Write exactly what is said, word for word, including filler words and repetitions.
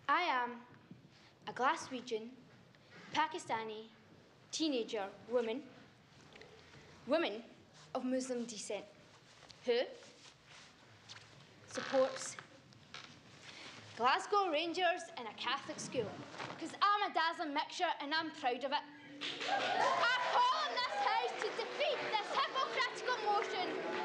I am a Glaswegian, Pakistani teenager woman, woman of Muslim descent, who supports Glasgow Rangers in a Catholic school, because I'm a dazzling mixture and I'm proud of it. I call on this House to defeat this hypocritical motion